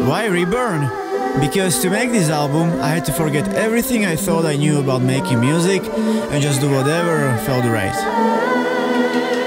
Why Reborn? Because to make this album, I had to forget everything I thought I knew about making music and just do whatever felt right.